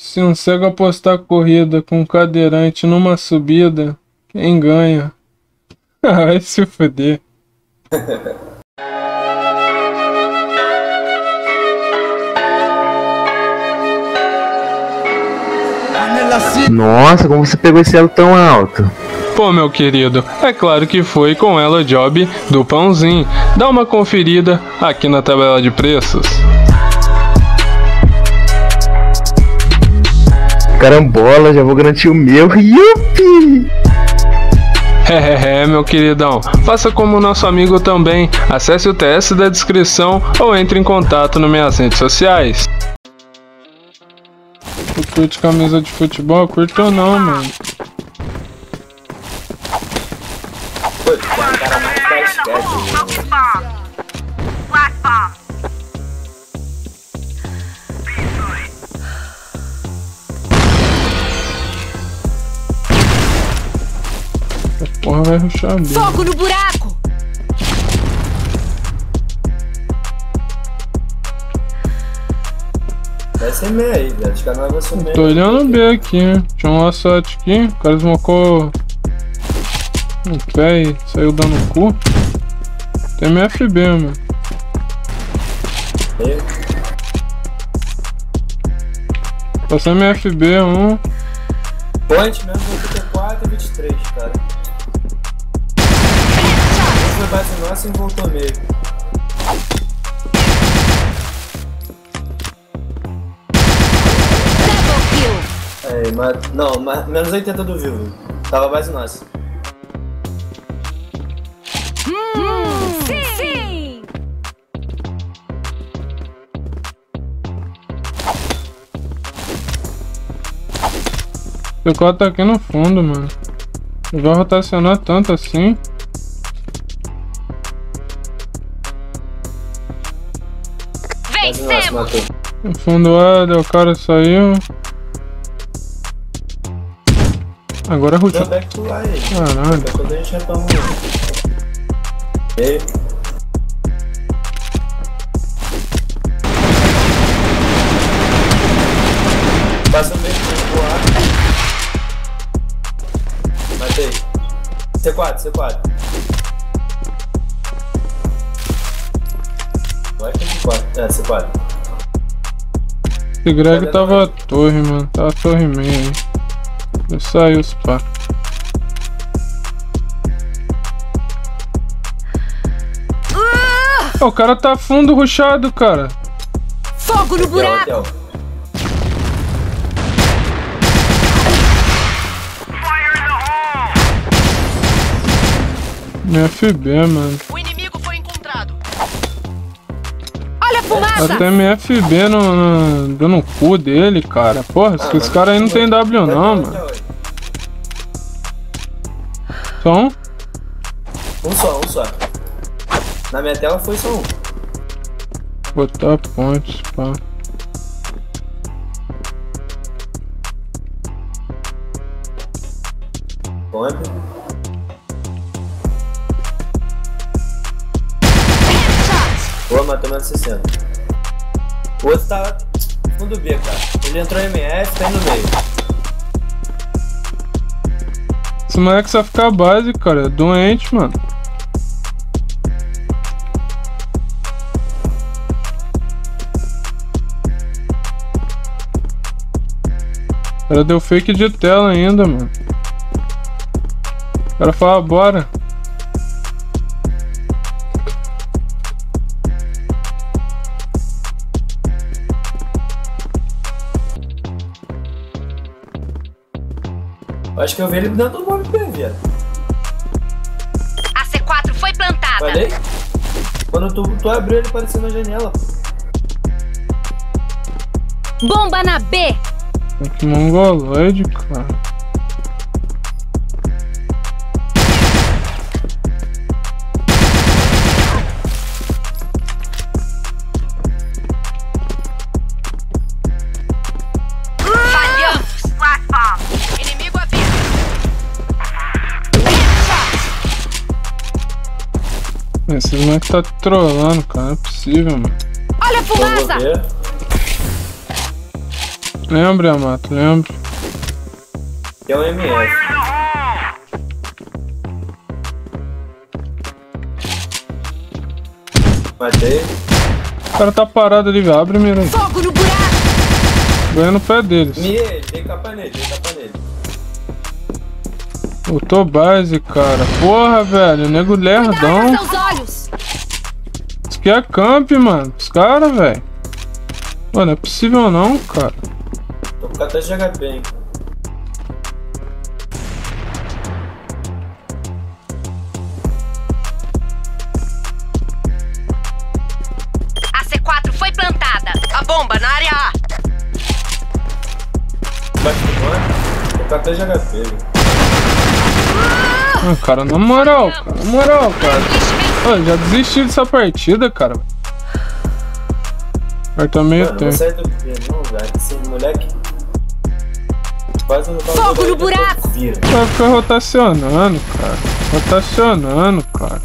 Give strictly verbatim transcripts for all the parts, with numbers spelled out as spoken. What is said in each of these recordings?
Se um cego apostar corrida com um cadeirante numa subida, quem ganha? Vai se fuder. Nossa, como você pegou esse elo tão alto? Pô, meu querido, é claro que foi com ela job do pãozinho. Dá uma conferida aqui na tabela de preços. Carambola, já vou garantir o meu. Yupi! É, é, meu queridão, faça como o nosso amigo também. Acesse o T S da descrição ou entre em contato nas minhas redes sociais. Tu curte camisa de futebol? Curto ou não, mano? Pô, tu é um cara mais basquete, mano. Essa porra vai rushar bem. Fogo no buraco! Vai ser meio aí, velho. Acho que não vai ser meio. Tô olhando B aqui, hein? Tinha um assalto aqui, o cara esmocou no pé e saiu dando cu. Tem M F B, mano. Meio. Passei M F B, um. Point mesmo, oitenta e quatro e vinte e três, cara. Foi base nossa e voltou meio. É, mas, não, mas, menos oitenta do vivo. Tava base nossa. Hum, sim! sim. O C quatro tá aqui no fundo, mano. Não vai rotacionar tanto assim. Base nossa, matou. No fundo A, o cara saiu. Agora rushou. Deu back to A aí. Caralho. Depois a gente retoma. Meio. Passa o meio pro A. Matei. C quatro, C quatro. Vai que é C quatro. É, C quatro. Esse Greg tava a torre, mano. Tava a torre meio aí. Ele saiu, os pá. O cara tá fundo rushado, cara. Fogo no buraco! Hotel, M F B, mano. O inimigo foi encontrado. Olha a fumaça! Até M F B no, no, dando no cu dele, cara. Porra, Ah, esse cara aí não tem W não, mano. Só um? Um só, um só. Na minha tela foi só um. Botar pontes, pá. Ponte. Boa, matou menos sessenta. O outro tá fundo B, cara. Ele entrou em M F, tá aí no meio. Esse moleque só fica base, cara. É doente, mano. O cara deu fake de tela ainda, mano. O cara fala, bora. Eu acho que eu vi ele dentro do bomb P, viado. A C quatro foi plantada. Falei? Quando tu, tu abriu, ele apareceu na janela. Bomba na B. Que mongoloide, cara. Falhamos. Inimigo à vista. Esse moleque tá trolando, cara. Não é possível, mano. Olha a Eu vou fumaça. ver. Lembra, Yamato, lembra. Que é o M F. Matei. O cara tá parado ali, velho. Abre, mira aí. Fogo no buraco! Ganha no pé deles. Me ele, dei capa nele, dei capa nele. Botou base, cara. Porra, velho. Nego lerdão. Seus olhos! Isso aqui é camp, mano. Os caras, velho. Mano, não é possível não, cara. Tô com quatorze de H P, hein. A C quatro foi plantada. A bomba na área A. Bate no mano. Tô com quatorze de H P, velho. Ah, cara, na moral, cara. Na moral, cara. Ô, já desisti dessa partida, cara. Mas também eu Mano, tenho. não sai do P, não, velho. Esse moleque. Quase não Fogo no buraco! Vira. Vai ficar rotacionando, cara. Rotacionando, cara.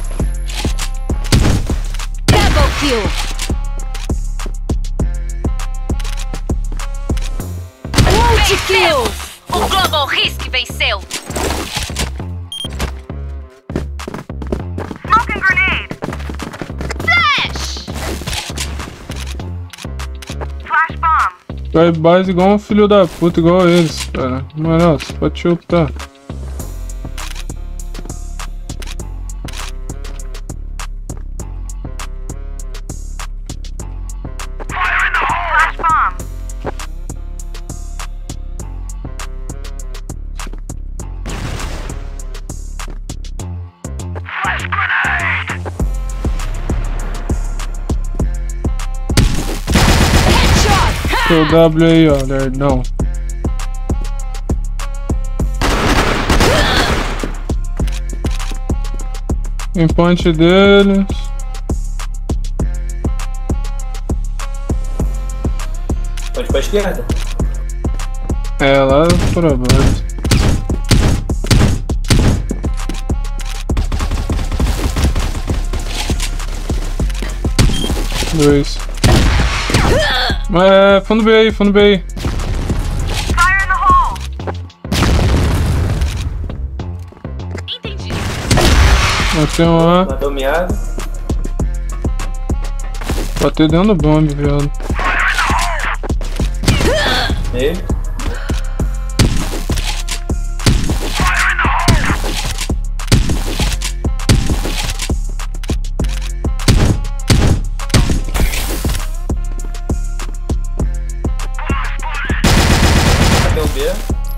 Double kill! Multi-kill! O Global Risk venceu! Smoking grenade! Flash! Flash bomb! Vai base igual um filho da puta, igual eles, cara. Mano, você pode chutar. Flash bomb! Flash grenade! Headshot! Seu W aí, ó, lerdão. Tem ponte deles. Pode pra esquerda. É, lá pra baixo. Dois. É, fundo B aí, fundo B aí. Fire in the hole! Entendi. Matei um lá. Matou miado. Bateu dentro do bombe, viado. Ele. Matei o B.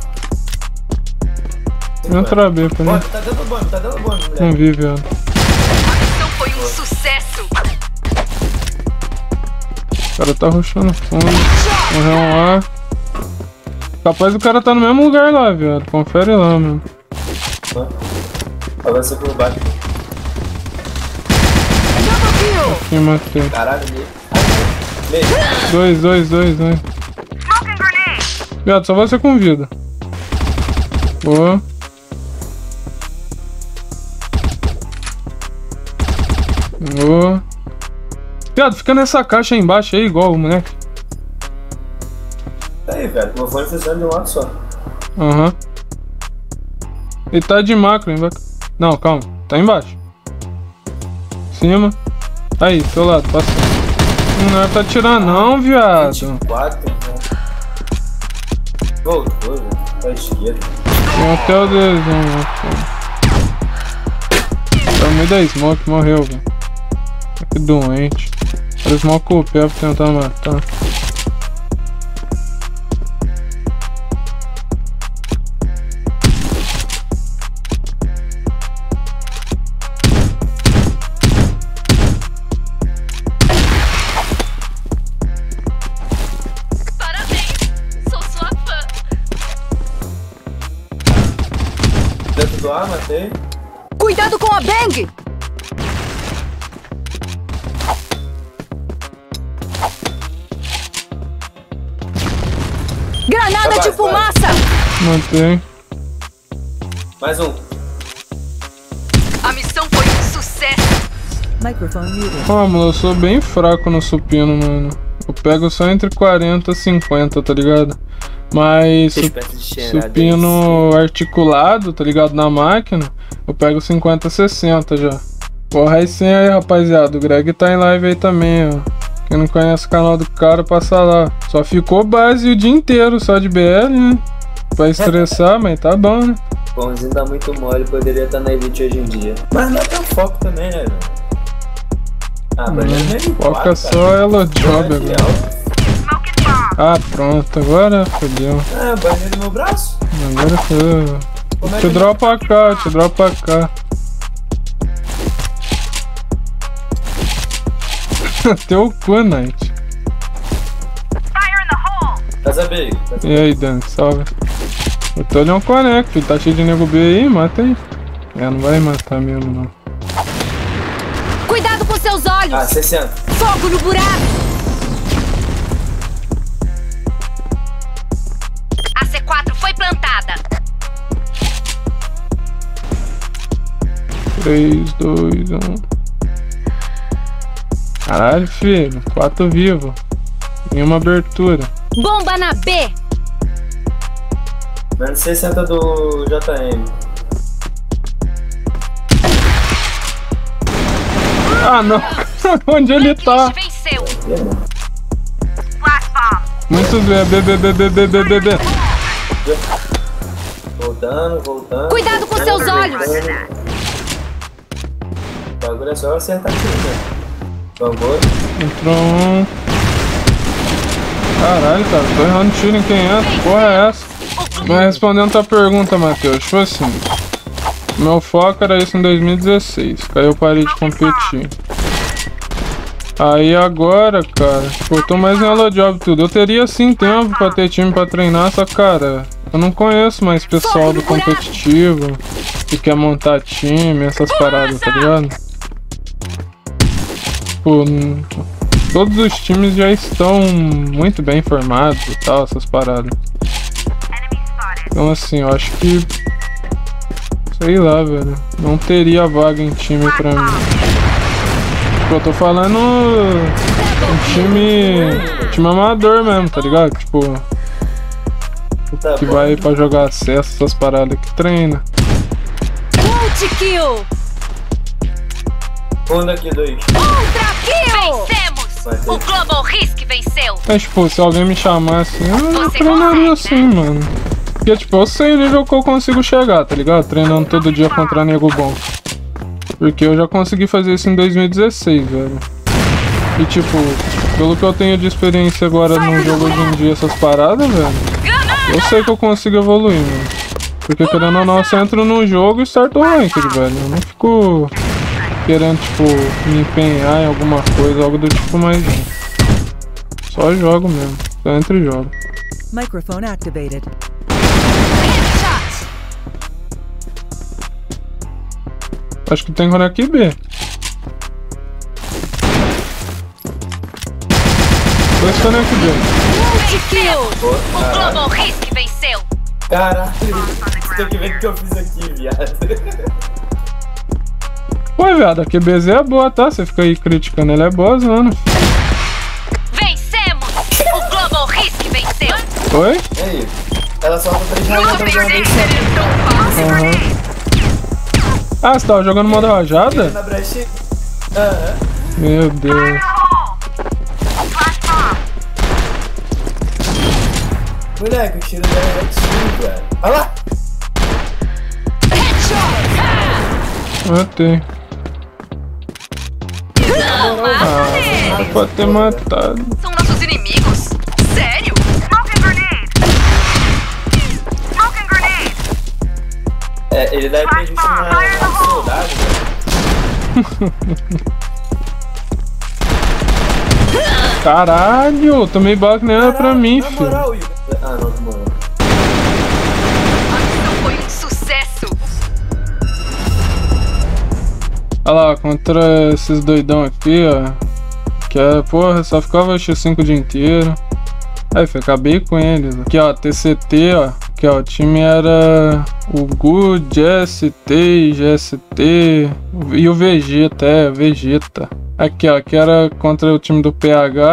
Entra B pra Ó, mim. tá dando bomba, tá dando bomba, moleque. Não vi, viado. A missão foi um sucesso! O cara tá rushando fundo. Morreu um lá. Capaz do cara tá no mesmo lugar lá, viado. Confere lá, mano. Avança por baixo. Aqui, matei. Caralho, meio. Meio. Dois, dois, dois, dois. Smoking grenade! Viado, só você com vida. Boa. Boa. Viado, fica nessa caixa aí embaixo aí, igual o moleque. Tá aí, velho. Meu fone funciona de um lado só. Aham. Ele tá de macro embaixo. Não, calma. Tá embaixo. Cima. Aí, teu lado, passa. Não é pra tirar não, viado. vinte e quatro, né? Voltou, velho. Pra esquerda. Tem até o desenho, né? Tá no meio da smoke, morreu, velho. Que doente. Era smoke o pé pra tentar matar. Parabéns! Sou sua fã! Dentro do ar, matei. Cuidado com a Bang! Granada Vai, de vai, fumaça! Matei. Mais um. A missão foi um sucesso! Microphone muted. Ó, mano, eu sou bem fraco no supino, mano. Eu pego só entre quarenta e cinquenta, tá ligado? Mas su supino articulado, tá ligado? Na máquina, eu pego cinquenta, sessenta já. Porra, aí sim aí, rapaziada. O Greg tá em live aí também, ó. Quem não conhece o canal do cara, passa lá. Só ficou base o dia inteiro, só de B L, né? Pra estressar, mas tá bom, né? Pãozinho dá muito mole, poderia estar na Elite hoje em dia. Mas não é teu foco também, né, velho? Ah, mas hum, foca só ela job agora. Ah, pronto, agora fodeu. Ah, banhei no meu braço? Agora fodeu. É te dropa cá, te dropa cá. Teu cu, Knight. Casa B. E aí, Dan, salve. Eu tô olhando um conecto, tá cheio de nego B aí, mata aí. É, não vai matar mesmo, não. Cuidado com seus olhos! Ah, sessenta. Fogo no buraco! A C quatro foi plantada. três, dois, um. Caralho, filho. quatro vivo. Em uma abertura. Bomba na B! Menos sessenta do J M. Ah, não. Onde ele tá? Muito B, B, B, B, B, B, B, B, B. Voltando, voltando. Cuidado com seus olhos! O bagulho é só acertar aqui, né? Vambora. Entrou um. Caralho, cara, tô errando tiro em quem é. Que porra é essa? Mas respondendo tua pergunta, Matheus, tipo assim. Meu foco era isso em dois mil e dezesseis. Aí eu parei de competir. Aí agora, cara, tipo, eu tô mais em Hello Job e tudo. Eu teria sim tempo pra ter time pra treinar, só que, cara, eu não conheço mais pessoal do competitivo que quer montar time, essas paradas, tá ligado? Tipo, todos os times já estão muito bem formados e tal, essas paradas. Então assim, eu acho que... sei lá, velho. Não teria vaga em time pra mim. Tipo, eu tô falando... um time... time amador mesmo, tá ligado? Tipo... que vai pra jogar acesso, essas paradas que treina. Multi-kill! Um daqui, dois. Ultra kill! Vencemos! O Global Risk venceu! Mas, tipo, se alguém me chamasse, eu treinaria assim, mano. Porque, tipo, eu sei o nível que eu consigo chegar, tá ligado? Treinando todo dia contra nego bom. Porque eu já consegui fazer isso em dois mil e dezesseis, velho. E, tipo, pelo que eu tenho de experiência agora no jogo hoje em dia, essas paradas, velho, eu sei que eu consigo evoluir, mano. Porque, querendo ou não, eu só entro no jogo e starto o ranked, velho. Eu não fico querendo, tipo, me empenhar em alguma coisa, algo do tipo, mais não. Só jogo mesmo. Só entro e jogo. Microphone activated. Acho que tem conecta B. Dois conecta B. Multi-kill! O Global Risk venceu! Caralho, você tem que ver o que eu fiz aqui, viado. Pô, viado, a Q B Z é boa, tá? Você fica aí criticando, ela é boa, mano. Vencemos! O Global Risk venceu! Oi? E aí? Ela solta três rajadas de uma vez só. Uhum. Ah, você tava jogando modo rajada? Na brecha. Aham. Meu Deus. Moleque, o tiro dela é tiro, velho. Olha lá! Matei. Ah, pode ter matado. São nossos inimigos? Sério? Smoking grenade! Smoking grenade! É, ele deve ter visto uma soldado, velho. Caralho, tomei bala que nem era pra mim, filho. Moral, ah, não, demorou. A missão foi um sucesso! Olha lá, contra esses doidão aqui, ó. Que é, porra, só ficava X cinco o dia inteiro. Aí, filho, acabei com eles. Aqui, ó, T C T, ó. Aqui, ó, o time era o Good, G S T, G S T e o Vegeta, é, Vegeta. Aqui, ó, aqui era contra o time do P H,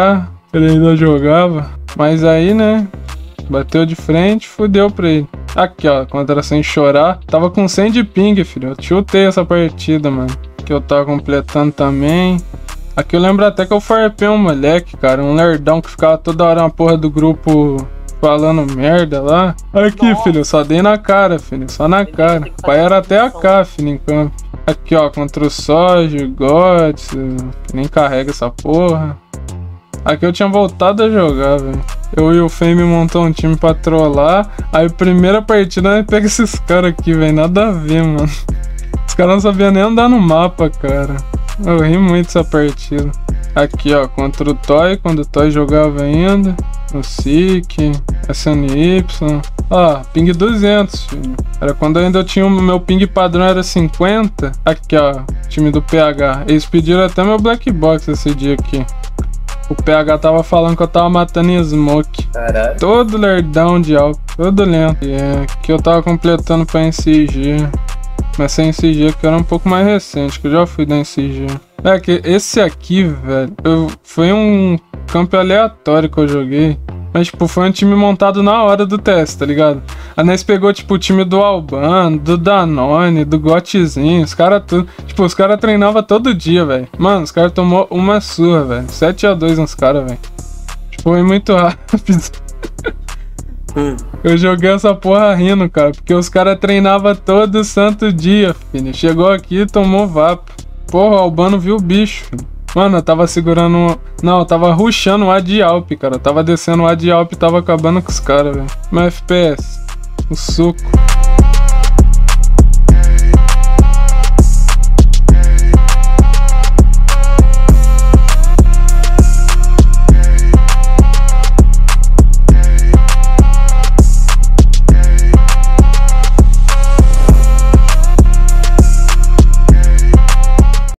Ele ainda jogava. Mas aí, né? Bateu de frente, fudeu pra ele. Aqui, ó, contra Sem Chorar. Tava com cem de ping, filho. Eu chutei essa partida, mano. Que eu tava completando também. Aqui eu lembro até que eu farpei um moleque, cara. Um lerdão que ficava toda hora na porra do grupo falando merda lá. Aqui, nossa, filho, eu só dei na cara, filho. Só na cara. O pai era até a K, filho, em campo. Aqui, ó, contra o Soja, o Gods, que nem carrega essa porra. Aqui eu tinha voltado a jogar, velho. Eu e o Fame montou um time pra trollar. Aí, primeira partida, nós pega esses caras aqui, velho. Nada a ver, mano. Os caras não sabiam nem andar no mapa, cara. Eu ri muito dessa partida. Aqui, ó, contra o Toy, quando o Toy jogava ainda. O Sick, S N Y. Ó, ping duzentos, filho. Era quando ainda eu tinha o meu ping padrão, era cinquenta. Aqui, ó, time do P H. Eles pediram até meu Black Box esse dia aqui. O P H tava falando que eu tava matando em Smoke. Caralho. Todo lerdão de alto, todo lento. E é, que eu tava completando pra N C G. Mas sem N C G que era um pouco mais recente, que eu já fui da N C G. É que esse aqui, velho, eu, foi um campo aleatório que eu joguei. Mas, tipo, foi um time montado na hora do teste, tá ligado? A nós pegou, tipo, o time do Albano, do Danone, do Gotzinho, os caras tudo. Tipo, os caras treinavam todo dia, velho. Mano, os caras tomou uma surra, velho. sete a dois nos caras, velho. Tipo, foi muito rápido. Hum. Eu joguei essa porra rindo, cara, porque os caras treinavam todo santo dia, filho. Chegou aqui e tomou vapo. Porra, o Albano viu o bicho, filho. Mano, eu tava segurando... Não, eu tava rushando o A de Alp, cara. Eu tava descendo o A de Alp e tava acabando com os caras, velho. Meu F P S. O suco.